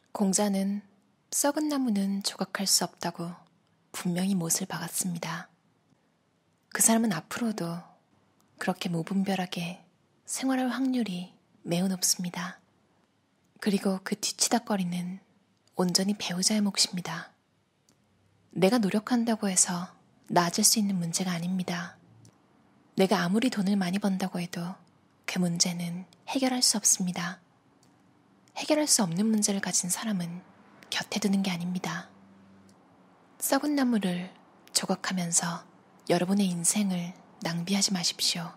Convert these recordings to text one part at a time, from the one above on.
공자는 썩은 나무는 조각할 수 없다고 분명히 못을 박았습니다. 그 사람은 앞으로도 그렇게 무분별하게 생활할 확률이 매우 높습니다. 그리고 그 뒤치다거리는 온전히 배우자의 몫입니다. 내가 노력한다고 해서 나아질 수 있는 문제가 아닙니다. 내가 아무리 돈을 많이 번다고 해도 그 문제는 해결할 수 없습니다. 해결할 수 없는 문제를 가진 사람은 곁에 두는 게 아닙니다. 썩은 나무를 조각하면서 여러분의 인생을 낭비하지 마십시오.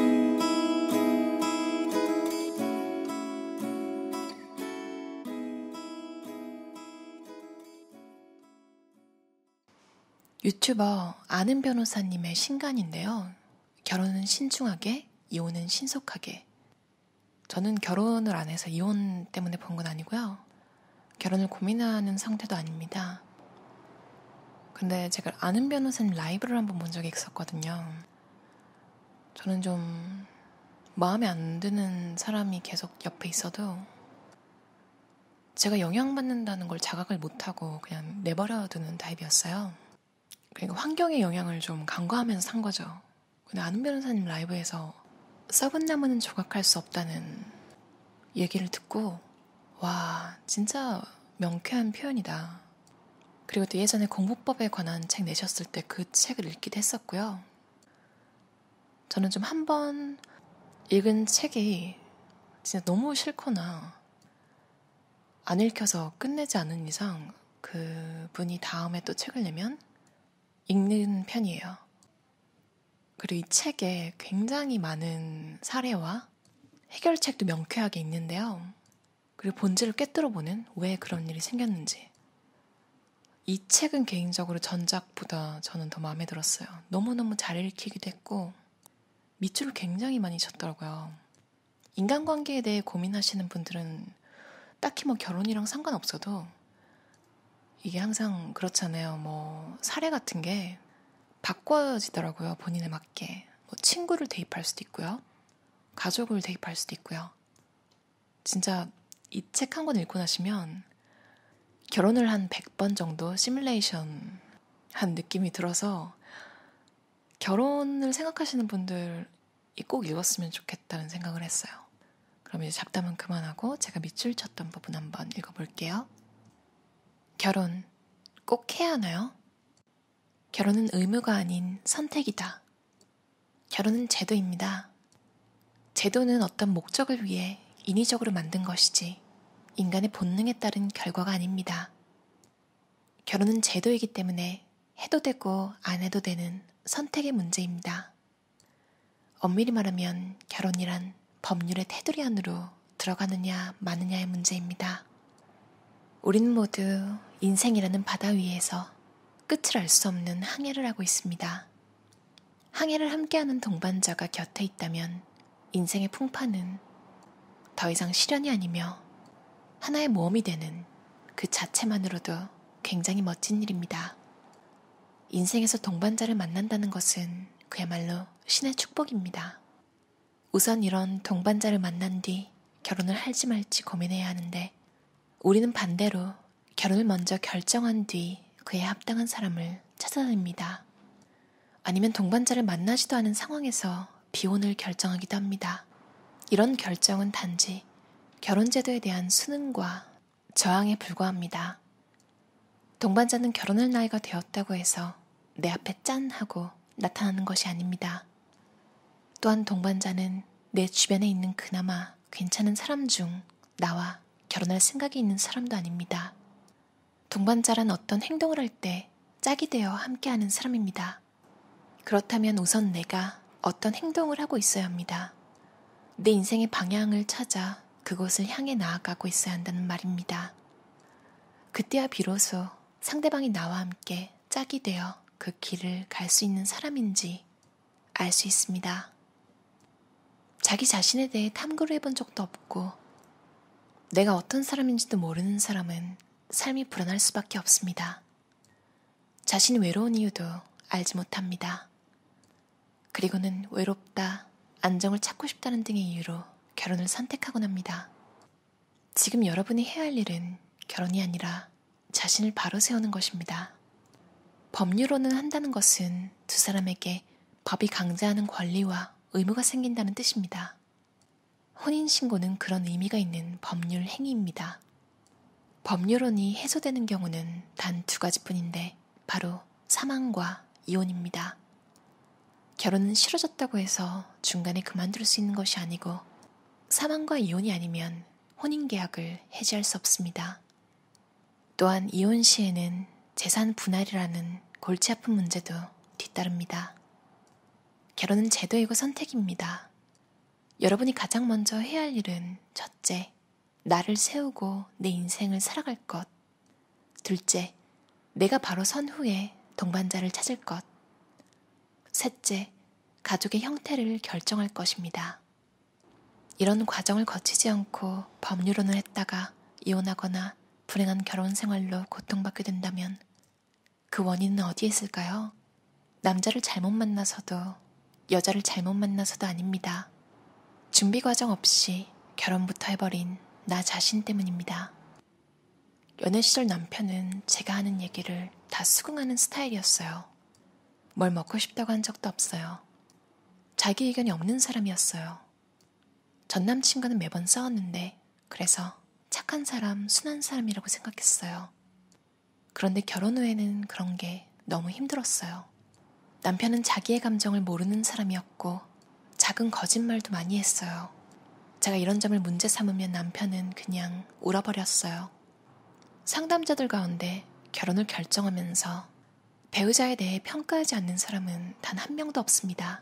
유튜버 아는 변호사님의 신간인데요. 결혼은 신중하게, 이혼은 신속하게. 저는 결혼을 안 해서 이혼 때문에 본 건 아니고요. 결혼을 고민하는 상태도 아닙니다. 근데 제가 아는 변호사님 라이브를 한번 본 적이 있었거든요. 저는 좀 마음에 안 드는 사람이 계속 옆에 있어도 제가 영향받는다는 걸 자각을 못하고 그냥 내버려 두는 타입이었어요. 그러니까 환경의 영향을 좀 간과하면서 산 거죠. 근데 아는 변호사님 라이브에서 썩은 나무는 조각할 수 없다는 얘기를 듣고 와, 진짜 명쾌한 표현이다. 그리고 또 예전에 공부법에 관한 책 내셨을 때 그 책을 읽기도 했었고요. 저는 좀 한 번 읽은 책이 진짜 너무 싫거나 안 읽혀서 끝내지 않은 이상 그 분이 다음에 또 책을 내면 읽는 편이에요. 그리고 이 책에 굉장히 많은 사례와 해결책도 명쾌하게 있는데요. 그리고 본질을 꿰뚫어보는 왜 그런 일이 생겼는지. 이 책은 개인적으로 전작보다 저는 더 마음에 들었어요. 너무너무 잘 읽히기도 했고 밑줄을 굉장히 많이 쳤더라고요. 인간관계에 대해 고민하시는 분들은 딱히 뭐 결혼이랑 상관없어도 이게 항상 그렇잖아요. 뭐 사례 같은 게 바꿔지더라고요. 본인에 맞게. 뭐 친구를 대입할 수도 있고요. 가족을 대입할 수도 있고요. 진짜 이 책 한 권 읽고 나시면 결혼을 한 100번 정도 시뮬레이션 한 느낌이 들어서 결혼을 생각하시는 분들이 꼭 읽었으면 좋겠다는 생각을 했어요. 그럼 이제 잡담은 그만하고 제가 밑줄 쳤던 부분 한번 읽어볼게요. 결혼 꼭 해야 하나요? 결혼은 의무가 아닌 선택이다. 결혼은 제도입니다. 제도는 어떤 목적을 위해 인위적으로 만든 것이지 인간의 본능에 따른 결과가 아닙니다. 결혼은 제도이기 때문에 해도 되고 안 해도 되는 선택의 문제입니다. 엄밀히 말하면 결혼이란 법률의 테두리 안으로 들어가느냐 마느냐의 문제입니다. 우리는 모두 인생이라는 바다 위에서 끝을 알 수 없는 항해를 하고 있습니다. 항해를 함께하는 동반자가 곁에 있다면 인생의 풍파는 더 이상 시련이 아니며 하나의 모험이 되는 그 자체만으로도 굉장히 멋진 일입니다. 인생에서 동반자를 만난다는 것은 그야말로 신의 축복입니다. 우선 이런 동반자를 만난 뒤 결혼을 할지 말지 고민해야 하는데 우리는 반대로 결혼을 먼저 결정한 뒤 그에 합당한 사람을 찾아냅니다. 아니면 동반자를 만나지도 않은 상황에서 비혼을 결정하기도 합니다. 이런 결정은 단지 결혼제도에 대한 수능과 저항에 불과합니다. 동반자는 결혼할 나이가 되었다고 해서 내 앞에 짠 하고 나타나는 것이 아닙니다. 또한 동반자는 내 주변에 있는 그나마 괜찮은 사람 중 나와 결혼할 생각이 있는 사람도 아닙니다. 동반자란 어떤 행동을 할 때 짝이 되어 함께하는 사람입니다. 그렇다면 우선 내가 어떤 행동을 하고 있어야 합니다. 내 인생의 방향을 찾아 그곳을 향해 나아가고 있어야 한다는 말입니다. 그때야 비로소 상대방이 나와 함께 짝이 되어 그 길을 갈 수 있는 사람인지 알 수 있습니다. 자기 자신에 대해 탐구를 해본 적도 없고 내가 어떤 사람인지도 모르는 사람은 삶이 불안할 수밖에 없습니다. 자신이 외로운 이유도 알지 못합니다. 그리고는 외롭다, 안정을 찾고 싶다는 등의 이유로 결혼을 선택하곤 합니다. 지금 여러분이 해야 할 일은 결혼이 아니라 자신을 바로 세우는 것입니다. 법률로는 한다는 것은 두 사람에게 법이 강제하는 권리와 의무가 생긴다는 뜻입니다. 혼인신고는 그런 의미가 있는 법률 행위입니다. 법률론이 해소되는 경우는 단 두 가지뿐인데 바로 사망과 이혼입니다. 결혼은 싫어졌다고 해서 중간에 그만둘 수 있는 것이 아니고 사망과 이혼이 아니면 혼인계약을 해지할 수 없습니다. 또한 이혼 시에는 재산 분할이라는 골치 아픈 문제도 뒤따릅니다. 결혼은 제도이고 선택입니다. 여러분이 가장 먼저 해야 할 일은 첫째, 나를 세우고 내 인생을 살아갈 것. 둘째, 내가 바로 선 후에 동반자를 찾을 것. 셋째, 가족의 형태를 결정할 것입니다. 이런 과정을 거치지 않고 법률혼을 했다가 이혼하거나 불행한 결혼 생활로 고통받게 된다면 그 원인은 어디에 있을까요? 남자를 잘못 만나서도 여자를 잘못 만나서도 아닙니다. 준비 과정 없이 결혼부터 해버린 나 자신 때문입니다. 연애 시절 남편은 제가 하는 얘기를 다 수긍하는 스타일이었어요. 뭘 먹고 싶다고 한 적도 없어요. 자기 의견이 없는 사람이었어요. 전 남친과는 매번 싸웠는데 그래서 착한 사람, 순한 사람이라고 생각했어요. 그런데 결혼 후에는 그런 게 너무 힘들었어요. 남편은 자기의 감정을 모르는 사람이었고 작은 거짓말도 많이 했어요. 제가 이런 점을 문제 삼으면 남편은 그냥 울어버렸어요. 상담자들 가운데 결혼을 결정하면서 배우자에 대해 평가하지 않는 사람은 단 한 명도 없습니다.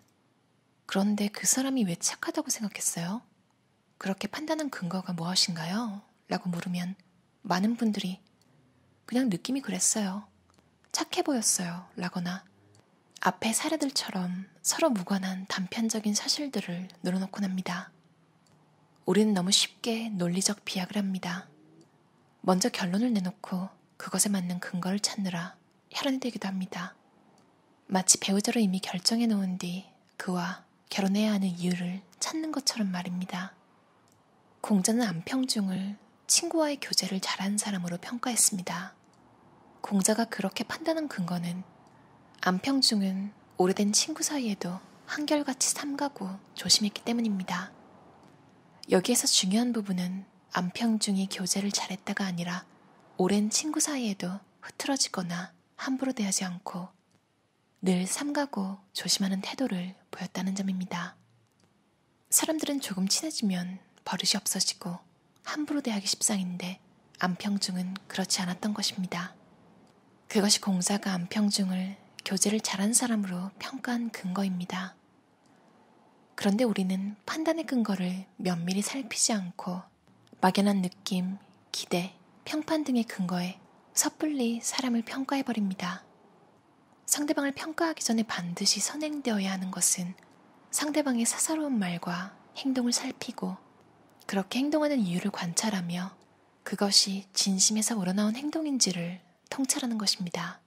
그런데 그 사람이 왜 착하다고 생각했어요? 그렇게 판단한 근거가 무엇인가요? 라고 물으면 많은 분들이 그냥 느낌이 그랬어요. 착해 보였어요. 라거나 앞에 사례들처럼 서로 무관한 단편적인 사실들을 늘어놓곤 합니다. 우리는 너무 쉽게 논리적 비약을 합니다. 먼저 결론을 내놓고 그것에 맞는 근거를 찾느라 혈안이 되기도 합니다. 마치 배우자로 이미 결정해 놓은 뒤 그와 결혼해야 하는 이유를 찾는 것처럼 말입니다. 공자는 안평중을 친구와의 교제를 잘한 사람으로 평가했습니다. 공자가 그렇게 판단한 근거는 안평중은 오래된 친구 사이에도 한결같이 삼가고 조심했기 때문입니다. 여기에서 중요한 부분은 안평중이 교제를 잘했다가 아니라 오랜 친구 사이에도 흐트러지거나 함부로 대하지 않고 늘 삼가고 조심하는 태도를 보였다는 점입니다. 사람들은 조금 친해지면 버릇이 없어지고 함부로 대하기 십상인데 안평중은 그렇지 않았던 것입니다. 그것이 공자가 안평중을 교제를 잘한 사람으로 평가한 근거입니다. 그런데 우리는 판단의 근거를 면밀히 살피지 않고 막연한 느낌, 기대, 평판 등의 근거에 섣불리 사람을 평가해버립니다. 상대방을 평가하기 전에 반드시 선행되어야 하는 것은 상대방의 사사로운 말과 행동을 살피고 그렇게 행동하는 이유를 관찰하며 그것이 진심에서 우러나온 행동인지를 통찰하는 것입니다.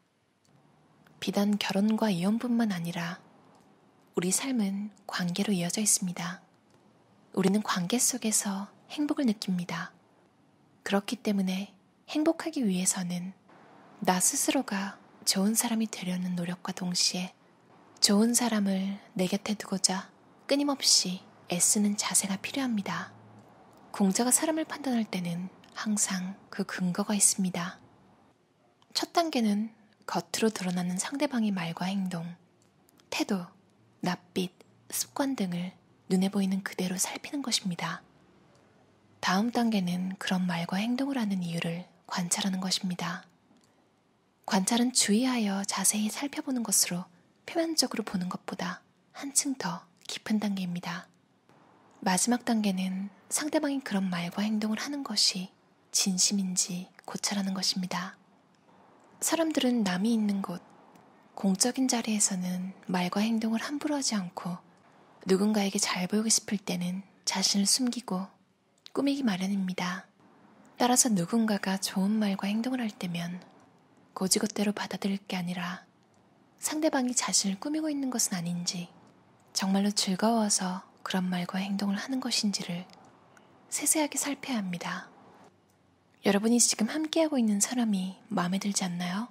비단 결혼과 이혼뿐만 아니라 우리 삶은 관계로 이어져 있습니다. 우리는 관계 속에서 행복을 느낍니다. 그렇기 때문에 행복하기 위해서는 나 스스로가 좋은 사람이 되려는 노력과 동시에 좋은 사람을 내 곁에 두고자 끊임없이 애쓰는 자세가 필요합니다. 공자가 사람을 판단할 때는 항상 그 근거가 있습니다. 첫 단계는 겉으로 드러나는 상대방의 말과 행동, 태도, 낯빛, 습관 등을 눈에 보이는 그대로 살피는 것입니다. 다음 단계는 그런 말과 행동을 하는 이유를 관찰하는 것입니다. 관찰은 주의하여 자세히 살펴보는 것으로 표면적으로 보는 것보다 한층 더 깊은 단계입니다. 마지막 단계는 상대방이 그런 말과 행동을 하는 것이 진심인지 고찰하는 것입니다. 사람들은 남이 있는 곳, 공적인 자리에서는 말과 행동을 함부로 하지 않고 누군가에게 잘 보이고 싶을 때는 자신을 숨기고 꾸미기 마련입니다. 따라서 누군가가 좋은 말과 행동을 할 때면 고지것대로 받아들일 게 아니라 상대방이 자신을 꾸미고 있는 것은 아닌지 정말로 즐거워서 그런 말과 행동을 하는 것인지를 세세하게 살펴야 합니다. 여러분이 지금 함께하고 있는 사람이 마음에 들지 않나요?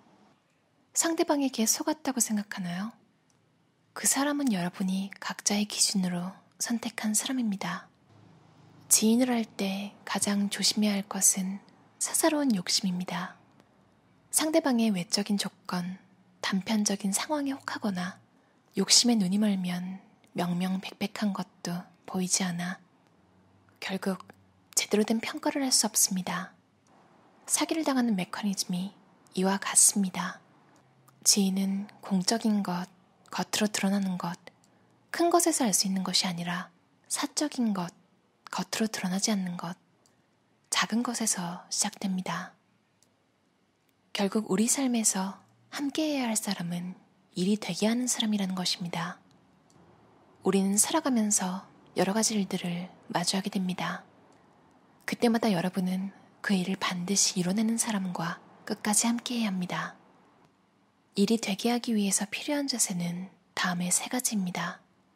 상대방에게 속았다고 생각하나요? 그 사람은 여러분이 각자의 기준으로 선택한 사람입니다. 지인을 할 때 가장 조심해야 할 것은 사사로운 욕심입니다. 상대방의 외적인 조건, 단편적인 상황에 혹하거나 욕심에 눈이 멀면 명명백백한 것도 보이지 않아 결국 제대로 된 평가를 할 수 없습니다. 사기를 당하는 메커니즘이 이와 같습니다. 지인은 공적인 것, 겉으로 드러나는 것, 큰 것에서 알 수 있는 것이 아니라 사적인 것, 겉으로 드러나지 않는 것, 작은 것에서 시작됩니다. 결국 우리 삶에서 함께해야 할 사람은 일이 되게 하는 사람이라는 것입니다. 우리는 살아가면서 여러 가지 일들을 마주하게 됩니다. 그때마다 여러분은 그 일을 반드시 이뤄내는 사람과 끝까지 함께해야 합니다. 일이 되게 하기 위해서 필요한 자세는 다음의 3가지입니다.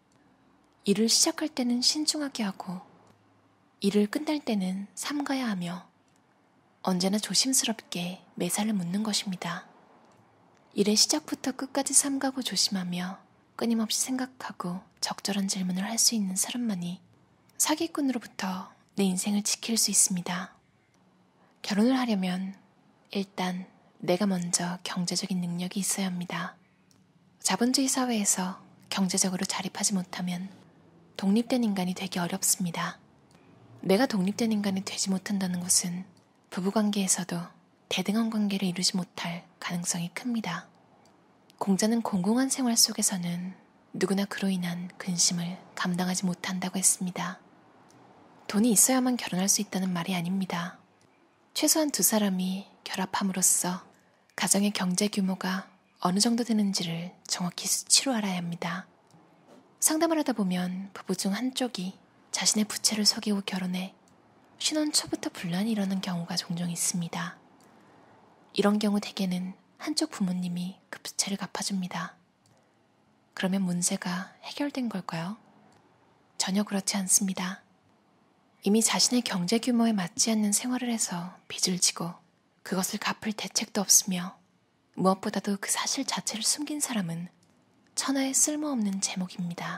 일을 시작할 때는 신중하게 하고 일을 끝낼 때는 삼가야 하며 언제나 조심스럽게 매사를 묻는 것입니다. 일의 시작부터 끝까지 삼가고 조심하며 끊임없이 생각하고 적절한 질문을 할 수 있는 사람만이 사기꾼으로부터 내 인생을 지킬 수 있습니다. 결혼을 하려면 일단 내가 먼저 경제적인 능력이 있어야 합니다. 자본주의 사회에서 경제적으로 자립하지 못하면 독립된 인간이 되기 어렵습니다. 내가 독립된 인간이 되지 못한다는 것은 부부관계에서도 대등한 관계를 이루지 못할 가능성이 큽니다. 공자는 공공한 생활 속에서는 누구나 그로 인한 근심을 감당하지 못한다고 했습니다. 돈이 있어야만 결혼할 수 있다는 말이 아닙니다. 최소한 2사람이 결합함으로써 가정의 경제 규모가 어느 정도 되는지를 정확히 수치로 알아야 합니다. 상담을 하다 보면 부부 중 한쪽이 자신의 부채를 속이고 결혼해 신혼 초부터 분란이 일어나는 경우가 종종 있습니다. 이런 경우 대개는 한쪽 부모님이 그 부채를 갚아줍니다. 그러면 문제가 해결된 걸까요? 전혀 그렇지 않습니다. 이미 자신의 경제 규모에 맞지 않는 생활을 해서 빚을 지고 그것을 갚을 대책도 없으며 무엇보다도 그 사실 자체를 숨긴 사람은 천하의 쓸모없는 제목입니다.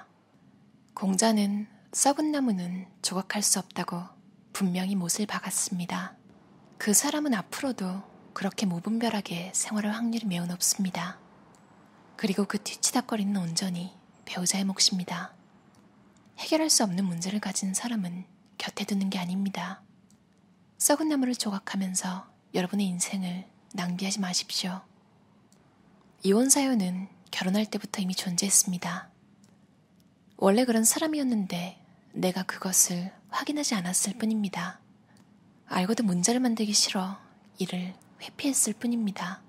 공자는 썩은 나무는 조각할 수 없다고 분명히 못을 박았습니다. 그 사람은 앞으로도 그렇게 무분별하게 생활할 확률이 매우 높습니다. 그리고 그 뒤치다거리는 온전히 배우자의 몫입니다. 해결할 수 없는 문제를 가진 사람은 곁에 두는 게 아닙니다. 썩은 나무를 조각하면서 여러분의 인생을 낭비하지 마십시오. 이혼 사유는 결혼할 때부터 이미 존재했습니다. 원래 그런 사람이었는데 내가 그것을 확인하지 않았을 뿐입니다. 알고도 문제를 만들기 싫어 이를 회피했을 뿐입니다.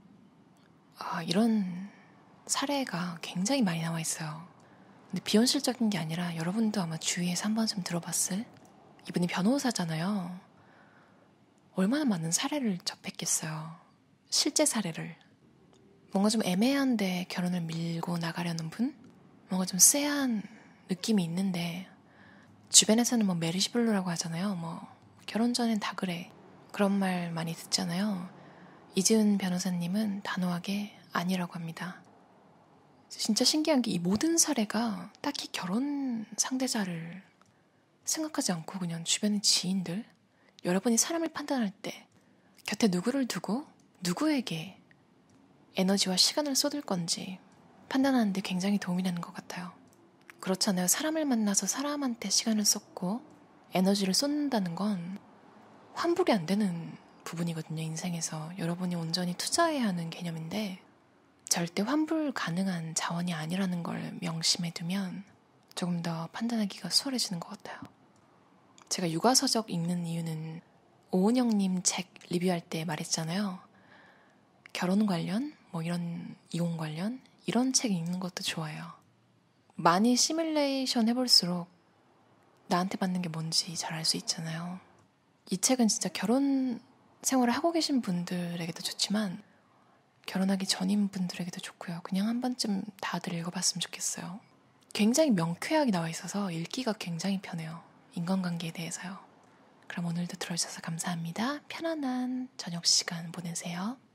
이런 사례가 굉장히 많이 나와 있어요. 근데 비현실적인 게 아니라 여러분도 아마 주위에서 한 번쯤 들어봤을? 이분이 변호사잖아요. 얼마나 많은 사례를 접했겠어요. 실제 사례를. 뭔가 좀 애매한데 결혼을 밀고 나가려는 분? 뭔가 좀 쎄한 느낌이 있는데 주변에서는 뭐 메르시블루라고 하잖아요. 뭐 결혼 전엔 다 그래. 그런 말 많이 듣잖아요. 이지은 변호사님은 단호하게 아니라고 합니다. 진짜 신기한 게 이 모든 사례가 딱히 결혼 상대자를 생각하지 않고 그냥 주변의 지인들, 여러분이 사람을 판단할 때 곁에 누구를 두고 누구에게 에너지와 시간을 쏟을 건지 판단하는데 굉장히 도움이 되는 것 같아요. 그렇잖아요. 사람을 만나서 사람한테 시간을 쏟고 에너지를 쏟는다는 건 환불이 안 되는 부분이거든요. 인생에서 여러분이 온전히 투자해야 하는 개념인데 절대 환불 가능한 자원이 아니라는 걸 명심해 두면 조금 더 판단하기가 수월해지는 것 같아요. 제가 육아서적 읽는 이유는 오은영님 책 리뷰할 때 말했잖아요. 결혼 관련, 뭐 이런 이혼 관련 이런 책 읽는 것도 좋아요. 많이 시뮬레이션 해볼수록 나한테 맞는 게 뭔지 잘 알 수 있잖아요. 이 책은 진짜 결혼 생활을 하고 계신 분들에게도 좋지만 결혼하기 전인 분들에게도 좋고요. 그냥 한 번쯤 다들 읽어봤으면 좋겠어요. 굉장히 명쾌하게 나와 있어서 읽기가 굉장히 편해요. 인간관계에 대해서요. 그럼 오늘도 들어주셔서 감사합니다. 편안한 저녁 시간 보내세요.